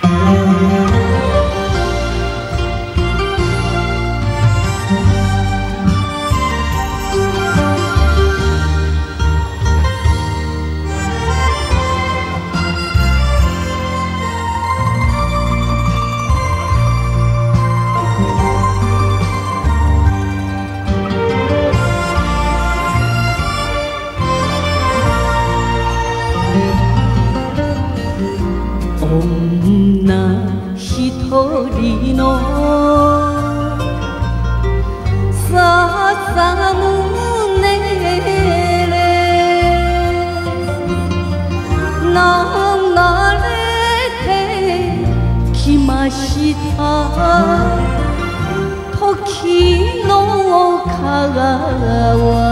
女一人の笹胸で流れてきました時の川。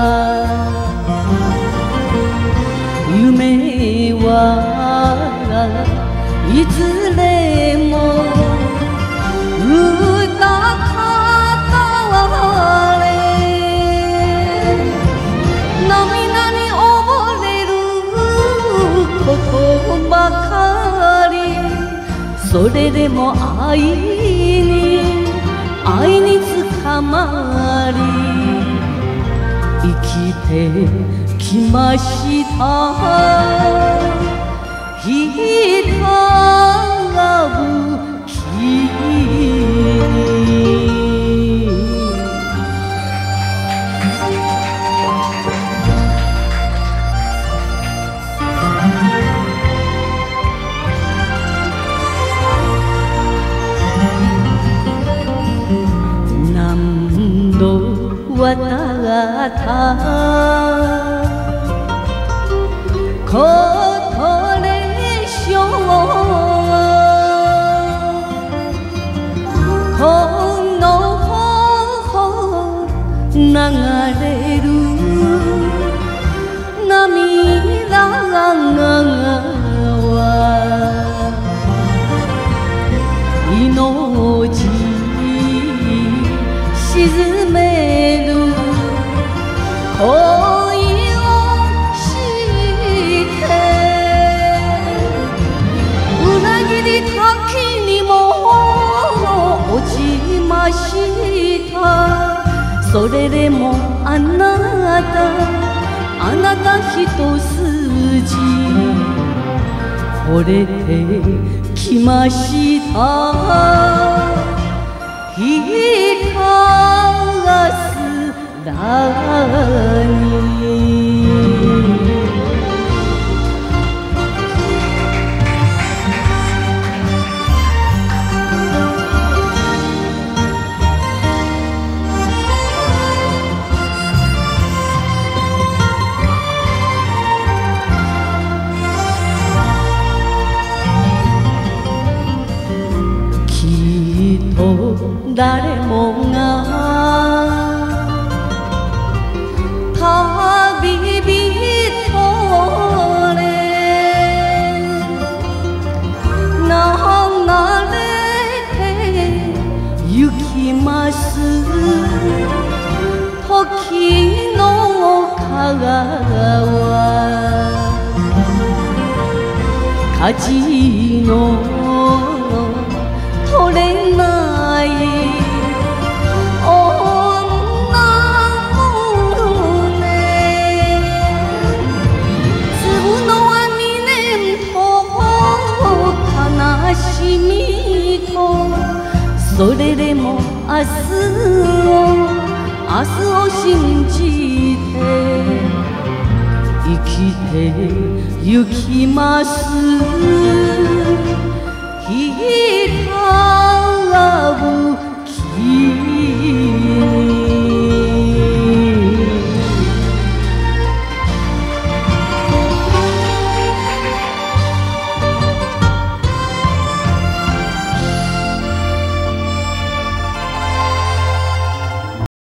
夢はいずれも歌かれ涙に溺れることばかり。それでも愛につかまり生きてきました。ひたぶき何度渡ったことでしょう。この流れる涙は命沈める恋をして裏切り滝にも落ちました。それでもあなた一筋惚れてきました。ひたすらに誰もが旅人で流れて行きます。時の川舵の取れない女胸粒のは2年と悲しみと。それでも明日を信じて生きてゆきます。